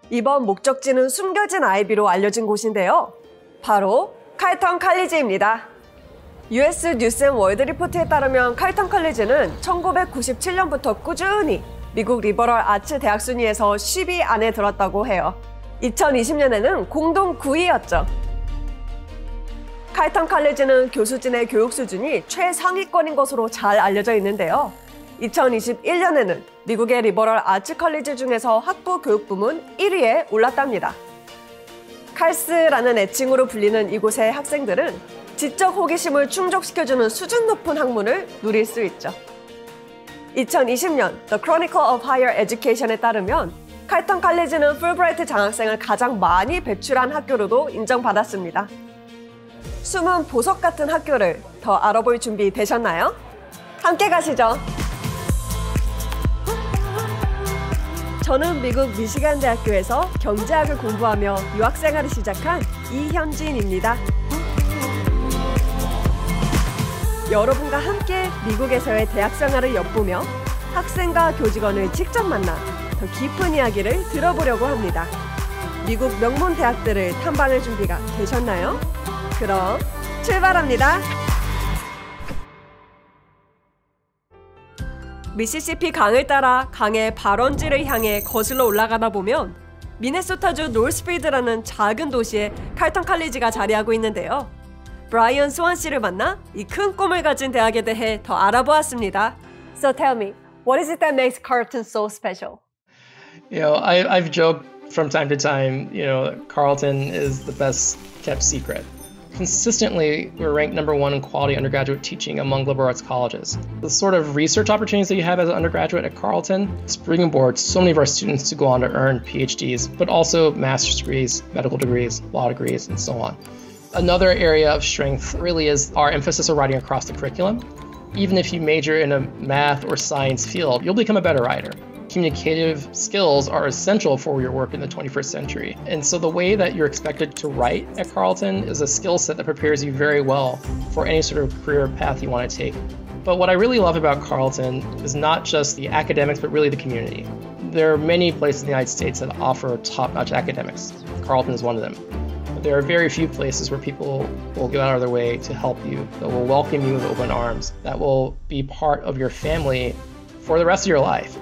이번 목적지는 숨겨진 아이비로 알려진 곳인데요. 바로 칼턴 칼리지입니다. US 뉴스 앤 월드 리포트에 따르면 칼턴 칼리지는 1997년부터 꾸준히 미국 리버럴 아츠 대학 순위에서 10위 안에 들었다고 해요. 2020년에는 공동 9위였죠. 칼턴 칼리지는 교수진의 교육 수준이 최상위권인 것으로 잘 알려져 있는데요. 2021년에는 미국의 리버럴 아츠 컬리지 중에서 학부 교육 부문 1위에 올랐답니다. 칼스라는 애칭으로 불리는 이곳의 학생들은 지적 호기심을 충족시켜주는 수준 높은 학문을 누릴 수 있죠. 2020년 The Chronicle of Higher Education에 따르면 칼턴 칼리지는 풀브라이트 장학생을 가장 많이 배출한 학교로도 인정받았습니다. 숨은 보석 같은 학교를 더 알아볼 준비 되셨나요? 함께 가시죠. 저는 미국 미시간 대학교에서 경제학을 공부하며 유학생활을 시작한 이현진입니다. 여러분과 함께 미국에서의 대학생활을 엿보며 학생과 교직원을 직접 만나 더 깊은 이야기를 들어보려고 합니다. 미국 명문 대학들을 탐방할 준비가 되셨나요? 그럼 출발합니다. 미시시피 강을 따라 강의 발원지를 향해 거슬러 올라가다 보면 미네소타주 노스필드라는 작은 도시에 칼턴 칼리지가 자리하고 있는데요. 브라이언 스완 씨를 만나 이 큰 꿈을 가진 대학에 대해 더 알아보았습니다. So tell me, what is it that makes Carleton so special? I've joked from time to time, Carleton is the best kept secret. Consistently, we're ranked #1 in quality undergraduate teaching among liberal arts colleges. The sort of research opportunities that you have as an undergraduate at Carleton springboard so many of our students to go on to earn PhDs, but also master's degrees, medical degrees, law degrees, and so on. Another area of strength really is our emphasis of writing across the curriculum. Even if you major in a math or science field, you'll become a better writer. Communicative skills are essential for your work in the 21st century. And so the way that you're expected to write at Carleton is a skill set that prepares you very well for any sort of career path you want to take. But what I really love about Carleton is not just the academics, but really the community. There are many places in the United States that offer top-notch academics. Carleton is one of them. But there are very few places where people will go out of their way to help you, that will welcome you with open arms, that will be part of your family for the rest of your life.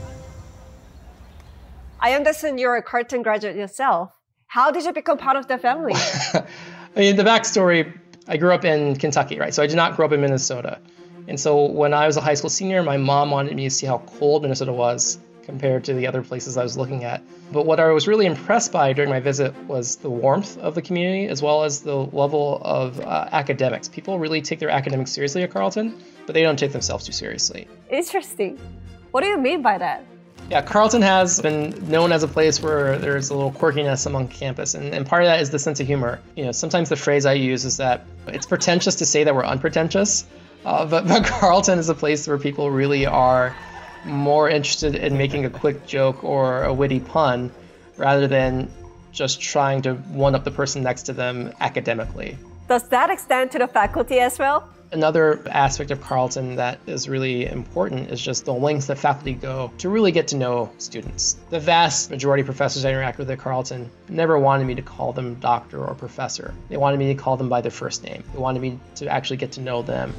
I understand you're a Carleton graduate yourself. How did you become part of the family? The backstory, I grew up in Kentucky, right? So I did not grow up in Minnesota. And so when I was a high school senior, my mom wanted me to see how cold Minnesota was compared to the other places I was looking at. But what I was really impressed by during my visit was the warmth of the community, as well as the level of academics. People really take their academics seriously at Carleton, but they don't take themselves too seriously. Interesting. What do you mean by that? Yeah, Carleton has been known as a place where there's a little quirkiness among campus, and part of that is the sense of humor. Sometimes the phrase I use is that it's pretentious to say that we're unpretentious, but Carleton is a place where people really are more interested in making a quick joke or a witty pun rather than just trying to one-up the person next to them academically. Does that extend to the faculty as well? Another aspect of Carleton that is really important is just the lengths that faculty go to really get to know students. The vast majority of professors I interact with at Carleton never wanted me to call them doctor or professor. They wanted me to call them by their first name. They wanted me to actually get to know them.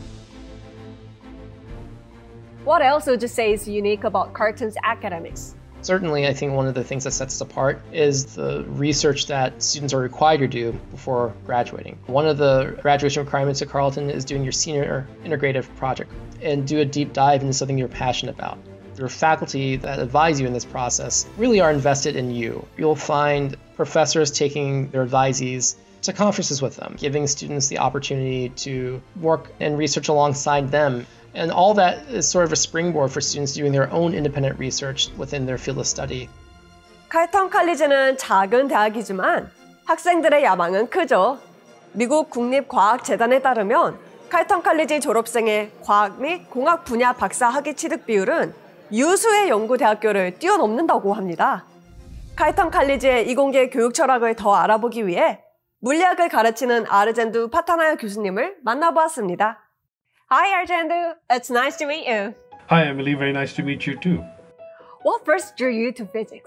What else would you say is unique about Carleton's academics? Certainly, I think one of the things that sets us apart is the research that students are required to do before graduating. One of the graduation requirements at Carleton is doing your senior integrative project and do a deep dive into something you're passionate about. Your faculty that advise you in this process really are invested in you. You'll find professors taking their advisees to conferences with them, giving students the opportunity to work and research alongside them. And all that is sort of a springboard for students doing their own independent research within their field of study. 칼턴 칼리지는 작은 대학이지만 학생들의 야망은 크죠. 미국 국립과학재단에 따르면 칼턴 칼리지 졸업생의 과학 및 공학 분야 박사 학위 취득 비율은 유수의 연구 대학교를 뛰어넘는다고 합니다. 칼턴 칼리지의 이공계 교육 철학을 더 알아보기 위해 물리학을 가르치는 아르젠두 파타나야 교수님을 만나보았습니다. Hi, Arjendu. It's nice to meet you. Hi, Emily. Very nice to meet you too. What first drew you to physics?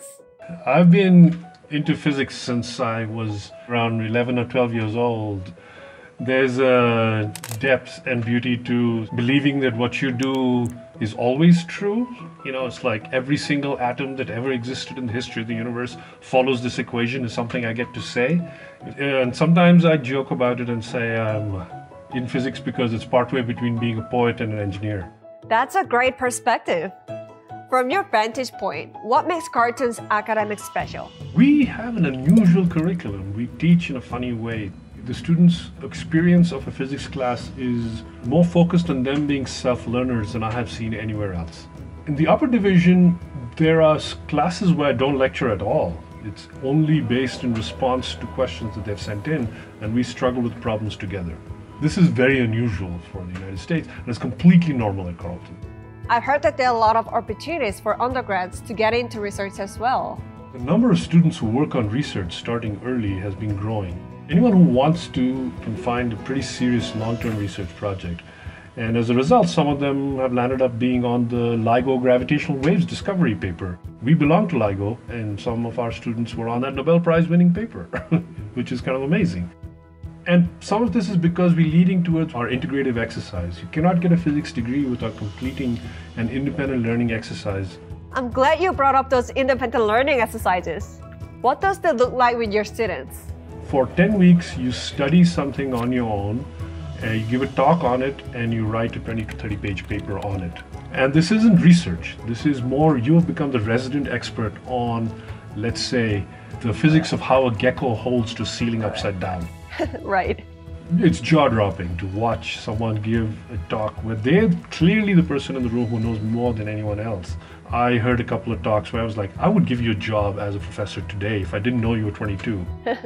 I've been into physics since I was around 11 or 12 years old. There's a depth and beauty to believing that what you do is always true. You know, it's like every single atom that ever existed in the history of the universe follows this equation is something I get to say. And sometimes I joke about it and say I'm in physics because it's partway between being a poet and an engineer. That's a great perspective. From your vantage point, what makes Carleton's academics special? We have an unusual curriculum. We teach in a funny way. The students' experience of a physics class is more focused on them being self-learners than I have seen anywhere else. In the upper division, there are classes where I don't lecture at all. It's only based in response to questions that they've sent in, and we struggle with problems together. This is very unusual for the United States, and it's completely normal at Carleton. I've heard that there are a lot of opportunities for undergrads to get into research as well. The number of students who work on research starting early has been growing. Anyone who wants to can find a pretty serious long-term research project. And as a result, some of them have landed up being on the LIGO gravitational waves discovery paper. We belong to LIGO, and some of our students were on that Nobel Prize winning paper, which is kind of amazing. And some of this is because we're leading towards our integrative exercise. You cannot get a physics degree without completing an independent learning exercise. I'm glad you brought up those independent learning exercises. What does that look like with your students? For 10 weeks, you study something on your own, you give a talk on it, and you write a 20 to 30 page paper on it. And this isn't research. This is more, you have become the resident expert on, let's say, the physics of how a gecko holds to ceiling upside down. Right. It's jaw-dropping to watch someone give a talk where they're clearly the person in the room who knows more than anyone else. I heard a couple of talks where I was like, I would give you a job as a professor today if I didn't know you were 22.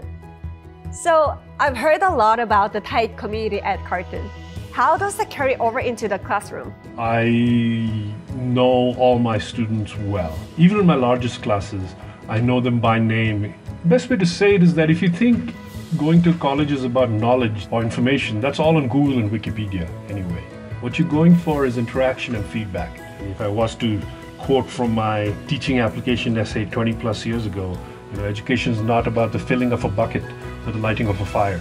So I've heard a lot about the tight community at Carleton. How does that carry over into the classroom? I know all my students well. Even in my largest classes, I know them by name. The best way to say it is that if you think going to college is about knowledge or information, that's all on Google and Wikipedia anyway. What you're going for is interaction and feedback. If I was to quote from my teaching application essay 20 plus years ago, education is not about the filling of a bucket or the lighting of a fire.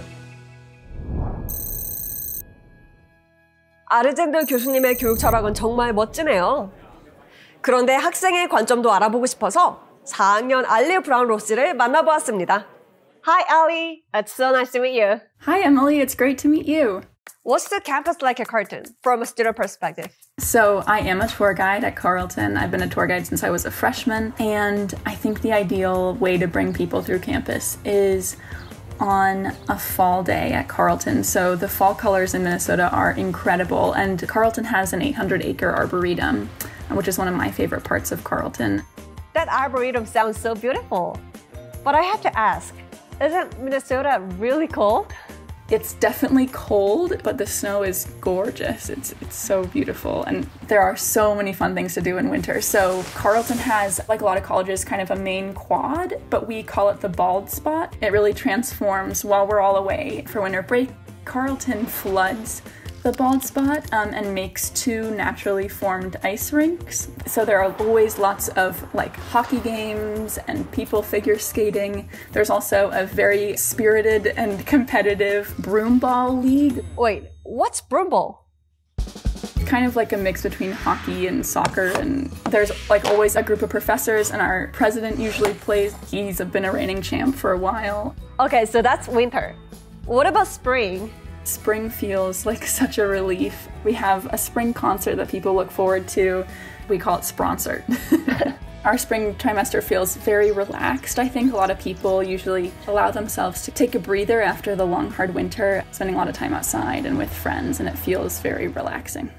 아르젠더 교수님의 교육 철학은 정말 멋지네요. 그런데 학생의 관점도 알아보고 싶어서 4학년 알리 브라운 로시를 만나보았습니다. Hi, Ali. It's so nice to meet you. Hi, Emily. It's great to meet you. What's the campus like at Carleton from a student perspective? So I am a tour guide at Carleton. I've been a tour guide since I was a freshman. And I think the ideal way to bring people through campus is on a fall day at Carleton. So the fall colors in Minnesota are incredible. And Carleton has an 800-acre arboretum, which is one of my favorite parts of Carleton. That arboretum sounds so beautiful. But I have to ask, isn't Minnesota really cold? It's definitely cold, but the snow is gorgeous. It's so beautiful. And there are so many fun things to do in winter. So Carleton has, like a lot of colleges, kind of a main quad, but we call it the bald spot. It really transforms while we're all away for winter break. Carleton floods the bald spot and makes 2 naturally formed ice rinks. So there are always lots of hockey games and people figure skating. There's also a very spirited and competitive broomball league. Wait, what's broomball? Kind of like a mix between hockey and soccer, and there's always a group of professors, and our president usually plays. He's been a reigning champ for a while. Okay, so that's winter. What about spring? Spring feels like such a relief. We have a spring concert that people look forward to. We call it Spronsert. Our spring trimester feels very relaxed. I think a lot of people usually allow themselves to take a breather after the long, hard winter, spending a lot of time outside and with friends, and it feels very relaxing.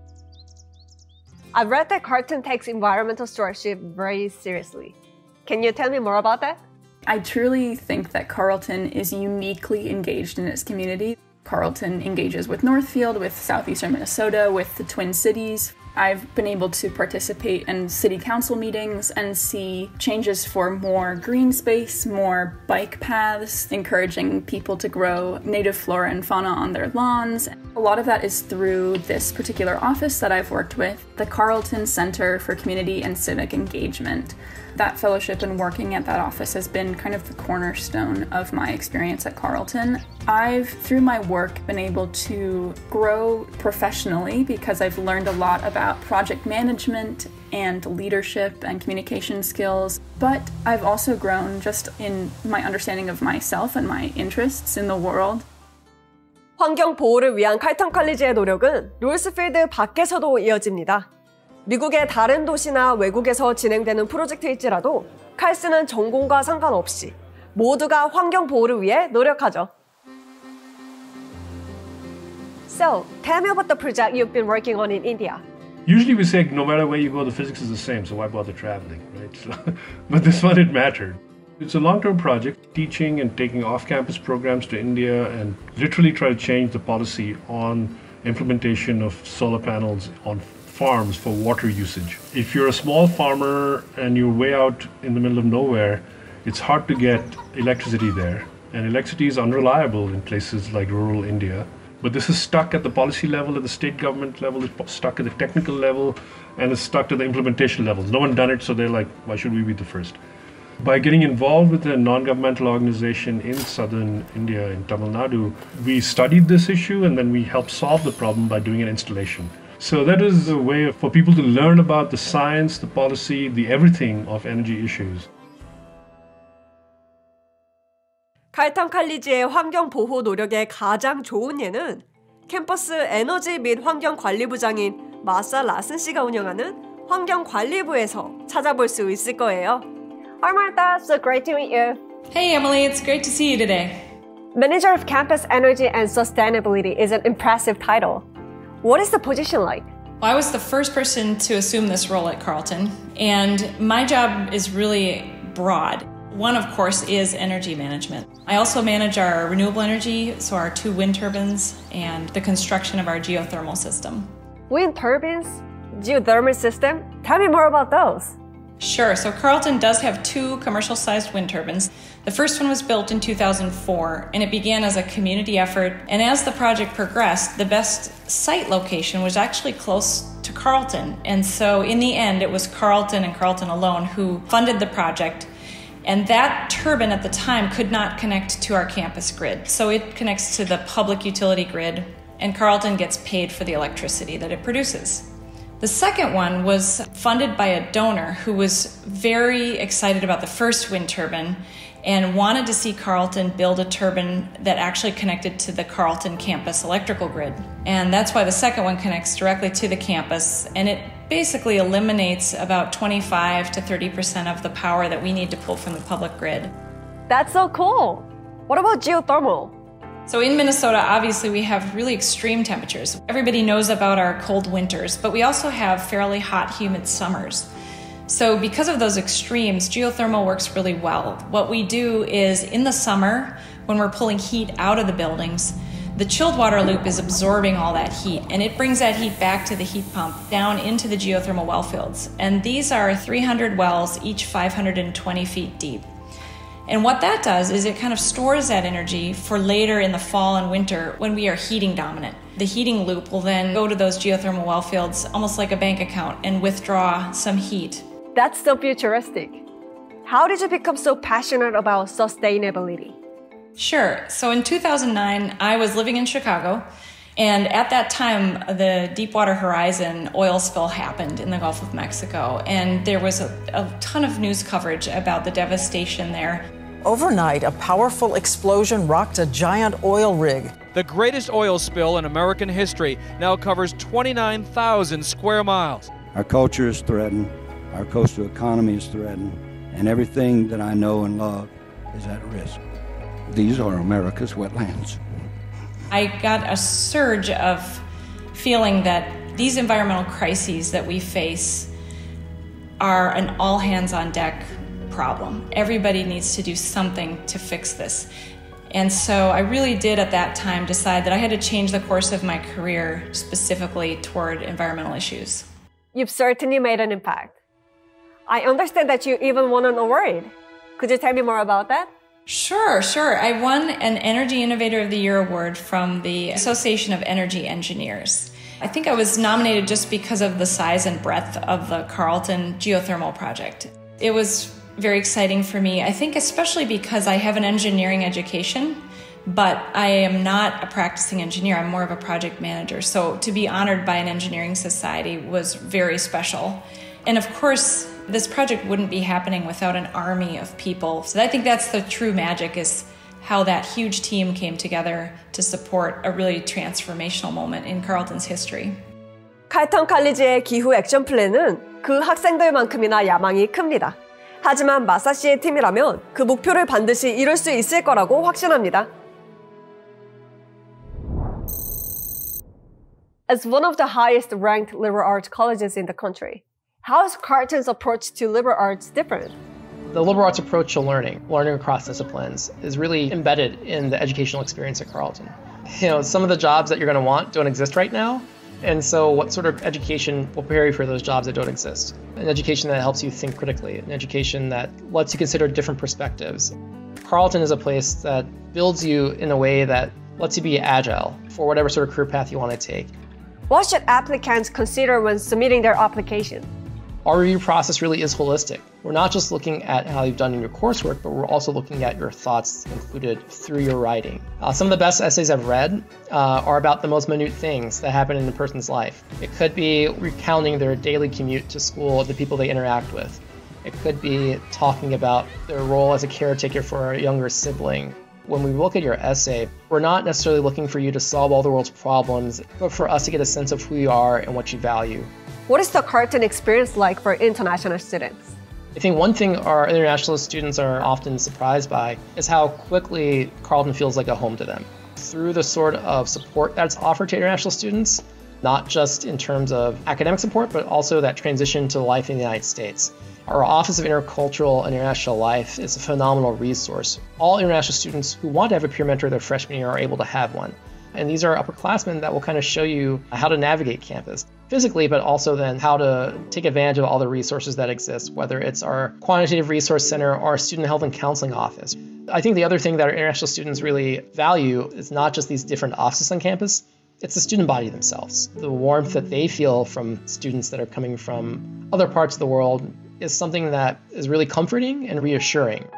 I've read that Carleton takes environmental stewardship very seriously. Can you tell me more about that? I truly think that Carleton is uniquely engaged in its community. Carleton engages with Northfield, with southeastern Minnesota, with the Twin Cities. I've been able to participate in city council meetings and see changes for more green space, more bike paths, encouraging people to grow native flora and fauna on their lawns. A lot of that is through this particular office that I've worked with, the Carleton Center for Community and Civic Engagement. That fellowship and working at that office has been kind of the cornerstone of my experience at Carleton. I've, through my work, been able to grow professionally because I've learned a lot about project management and leadership and communication skills, but I've also grown just in my understanding of myself and my interests in the world. 환경 보호를 위한 칼턴 칼리지의 노력은 롤스필드 밖에서도 이어집니다. 미국의 다른 도시나 외국에서 진행되는 프로젝트일지라도 칼스는 전공과 상관없이 모두가 환경 보호를 위해 노력하죠. So, tell me about the project you've been working on in India. Usually we say no matter where you go, the physics is the same, so why bother traveling, right? So, but this one, it mattered. It's a long-term project, teaching and taking off-campus programs to India and literally try to change the policy on implementation of solar panels on farms for water usage. If you're a small farmer and you're way out in the middle of nowhere, it's hard to get electricity there. And electricity is unreliable in places like rural India. But this is stuck at the policy level, at the state government level, it's stuck at the technical level, and it's stuck to the implementation levels. No one done it, so they're like, why should we be the first? By getting involved with a non-governmental organization in southern India, in Tamil Nadu, we studied this issue and then we helped solve the problem by doing an installation. So that is a way for people to learn about the science, the policy, the everything of energy issues. 칼턴 칼리지의 환경 보호 노력의 가장 좋은 예는 캠퍼스 에너지 및 환경관리부장인 마사 라슨 씨가 운영하는 환경관리부에서 찾아볼 수 있을 거예요. Hi Martha, so great to meet you. Hey Emily, it's great to see you today. Manager of Campus Energy and Sustainability is an impressive title. What is the position like? Well, I was the first person to assume this role at Carleton, and my job is really broad. One, of course, is energy management. I also manage our renewable energy, so our 2 wind turbines, and the construction of our geothermal system. Wind turbines? Geothermal system? Tell me more about those. Sure, so Carleton does have 2 commercial-sized wind turbines. The first one was built in 2004, and it began as a community effort. And as the project progressed, the best site location was actually close to Carleton. And so in the end, it was Carleton and Carleton alone who funded the project. And that turbine at the time could not connect to our campus grid. So it connects to the public utility grid, and Carleton gets paid for the electricity that it produces. The second one was funded by a donor who was very excited about the first wind turbine and wanted to see Carleton build a turbine that actually connected to the Carleton campus electrical grid. And that's why the second one connects directly to the campus, and it basically eliminates about 25 to 30% of the power that we need to pull from the public grid. That's so cool. What about geothermal? So in Minnesota, obviously, we have really extreme temperatures. Everybody knows about our cold winters, but we also have fairly hot, humid summers. So because of those extremes, geothermal works really well. What we do is in the summer, when we're pulling heat out of the buildings, the chilled water loop is absorbing all that heat, and it brings that heat back to the heat pump down into the geothermal well fields. And these are 300 wells, each 520 feet deep. And what that does is it kind of stores that energy for later in the fall and winter when we are heating dominant. The heating loop will then go to those geothermal well fields almost like a bank account and withdraw some heat. That's so futuristic. How did you become so passionate about sustainability? Sure. So in 2009, I was living in Chicago. And at that time, the Deepwater Horizon oil spill happened in the Gulf of Mexico. And there was a ton of news coverage about the devastation there. Overnight, a powerful explosion rocked a giant oil rig. The greatest oil spill in American history now covers 29,000 square miles. Our culture is threatened, our coastal economy is threatened, and everything that I know and love is at risk. These are America's wetlands. I got a surge of feeling that these environmental crises that we face are an all-hands-on-deck problem. Everybody needs to do something to fix this. And so I really did at that time decide that I had to change the course of my career specifically toward environmental issues. You've certainly made an impact. I understand that you even won an award. Could you tell me more about that? Sure. I won an Energy Innovator of the Year award from the Association of Energy Engineers. I think I was nominated just because of the size and breadth of the Carleton geothermal project. It was very exciting for me, I think especially because I have an engineering education, but I am not a practicing engineer. I'm more of a project manager. So to be honored by an engineering society was very special. And of course, this project wouldn't be happening without an army of people. So I think that's the true magic, is how that huge team came together to support a really transformational moment in Carleton's history. 칼턴 칼리지의 기후 액션 플랜은 그 학생들만큼이나 야망이 큽니다. 하지만 마사시의 팀이라면 그 목표를 반드시 이룰 수 있을 거라고 확신합니다. As one of the highest ranked liberal arts colleges in the country, how is Carleton's approach to liberal arts different? The liberal arts approach to learning across disciplines, is really embedded in the educational experience at Carleton. Some of the jobs that you're going to want don't exist right now. And so what sort of education will prepare you for those jobs that don't exist? An education that helps you think critically, an education that lets you consider different perspectives. Carleton is a place that builds you in a way that lets you be agile for whatever sort of career path you want to take. What should applicants consider when submitting their application? Our review process really is holistic. We're not just looking at how you've done in your coursework, but we're also looking at your thoughts included through your writing. Some of the best essays I've read are about the most minute things that happen in a person's life. It could be recounting their daily commute to school, the people they interact with. It could be talking about their role as a caretaker for a younger sibling. When we look at your essay, we're not necessarily looking for you to solve all the world's problems, but for us to get a sense of who you are and what you value. What is the Carleton experience like for international students? I think one thing our international students are often surprised by is how quickly Carleton feels like a home to them. Through the sort of support that's offered to international students, not just in terms of academic support, but also that transition to life in the United States. Our Office of Intercultural and International Life is a phenomenal resource. All international students who want to have a peer mentor their freshman year are able to have one. And these are upperclassmen that will kind of show you how to navigate campus physically, but also then how to take advantage of all the resources that exist, whether it's our Quantitative Resource Center or our Student Health and Counseling Office. I think the other thing that our international students really value is not just these different offices on campus, it's the student body themselves. The warmth that they feel from students that are coming from other parts of the world is something that is really comforting and reassuring.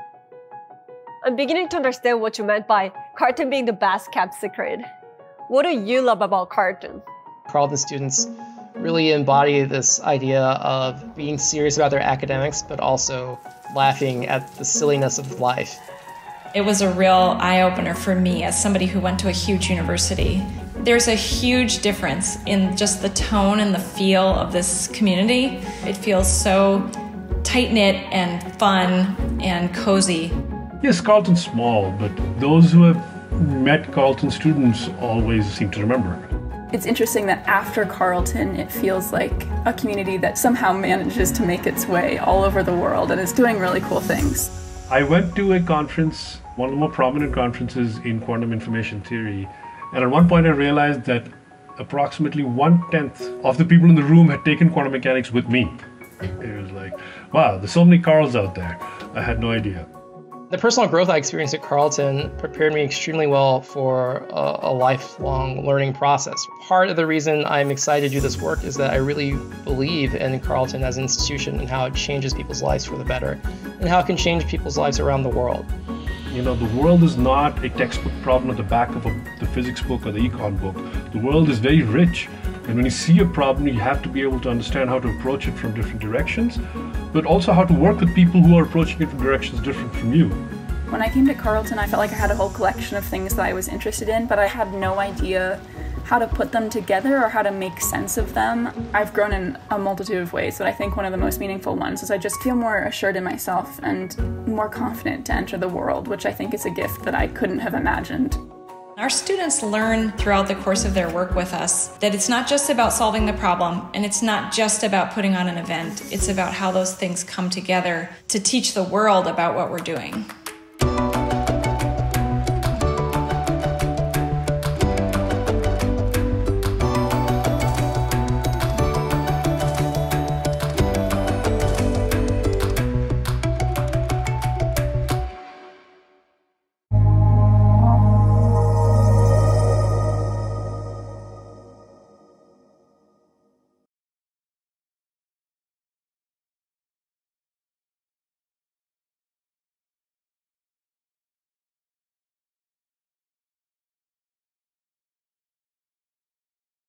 I'm beginning to understand what you meant by Carleton being the best kept secret. What do you love about Carleton? Carleton students really embody this idea of being serious about their academics, but also laughing at the silliness of life. It was a real eye-opener for me as somebody who went to a huge university. There's a huge difference in just the tone and the feel of this community. It feels so tight-knit and fun and cozy. Yes, Carleton's small, but those who have met Carleton students always seem to remember. It's interesting that after Carleton, it feels like a community that somehow manages to make its way all over the world and is doing really cool things. I went to a conference, one of the more prominent conferences in quantum information theory, and at one point I realized that approximately 1/10 of the people in the room had taken quantum mechanics with me. It was like, wow, there's so many Carls out there. I had no idea. The personal growth I experienced at Carleton prepared me extremely well for a lifelong learning process. Part of the reason I'm excited to do this work is that I really believe in Carleton as an institution and how it changes people's lives for the better, and how it can change people's lives around the world. The world is not a textbook problem at the back of the physics book or the econ book. The world is very rich. And when you see a problem, you have to be able to understand how to approach it from different directions, but also how to work with people who are approaching it from directions different from you. When I came to Carleton, I felt like I had a whole collection of things that I was interested in, but I had no idea how to put them together or how to make sense of them. I've grown in a multitude of ways, but I think one of the most meaningful ones is I just feel more assured in myself and more confident to enter the world, which I think is a gift that I couldn't have imagined. Our students learn throughout the course of their work with us that it's not just about solving the problem, and it's not just about putting on an event. It's about how those things come together to teach the world about what we're doing.